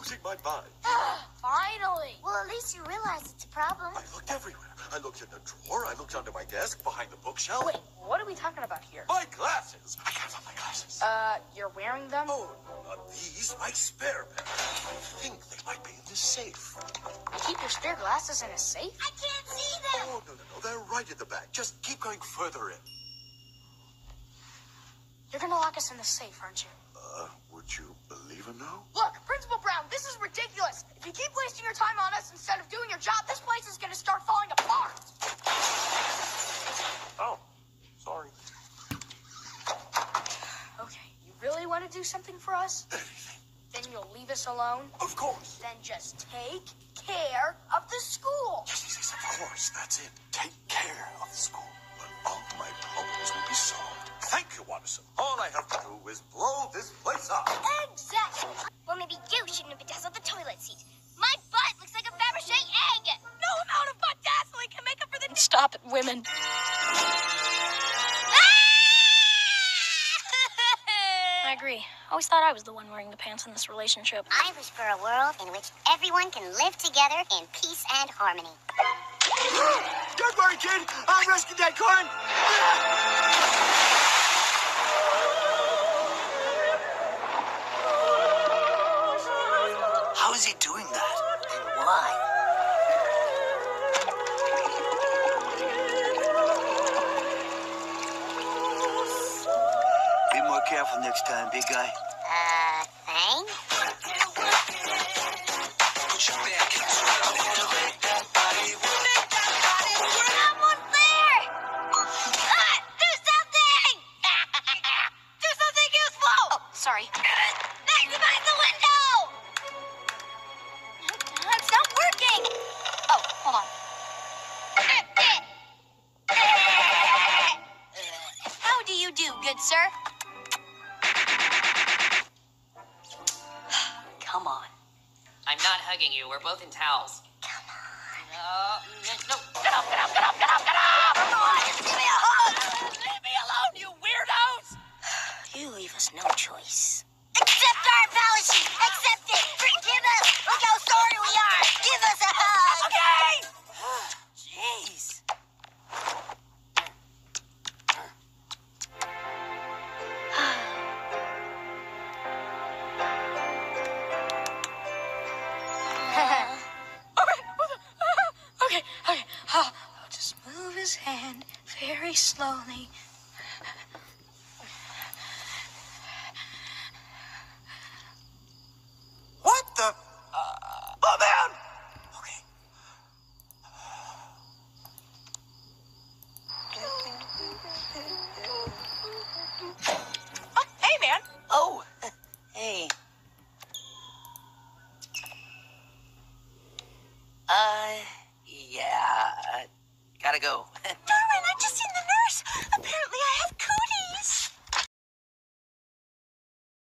losing my mind. Finally. Well, at least you realize it's a problem. I looked everywhere. I looked in the drawer. I looked under my desk, behind the bookshelf. Wait, what are we talking about here? My glasses. I can't find my glasses. You're wearing them? Oh, not these. My spare pair. I think they might be in the safe. You keep your spare glasses in a safe? I can't see them. Oh, no. They're right in the back. Just keep going further in. You're gonna lock us in the safe, aren't you? Would you believe him now? Look, Principal Brown, this is ridiculous. If you keep wasting your time on us instead of doing your job, this place is gonna start falling apart. Oh, sorry. Okay, you really want to do something for us? Anything. Then you'll leave us alone? Of course. Then just take care of the school. Yes, of course. That's it. Take care of the school. But all my problems will be solved. Thank you, Watson. All I have to do is blow this place up. Exactly. Or maybe you shouldn't have bedazzled the toilet seat. My butt looks like a Fabergé egg. No amount of butt dazzling can make up for the... Stop it, women. I agree. I always thought I was the one wearing the pants in this relationship. I wish for a world in which everyone can live together in peace and harmony. Don't worry, kid. I rescued that corn. How is he doing that? And why? Be more careful next time, big guy. Thanks? Someone's there! Do something! Do something useful! Oh, sorry. Maximize the window! It's not working! Oh, hold on. How do you do, good sir? Come on. I'm not hugging you. We're both in towels. Come on. No. Get up! Come on, just give me a hug! Leave me alone, you weirdos! You leave us no choice. Accept our apology! Accept it! Forgive us! Look how sorry we are! Give us a hug! Okay! Jeez. Okay. I'll just move his hand very slowly.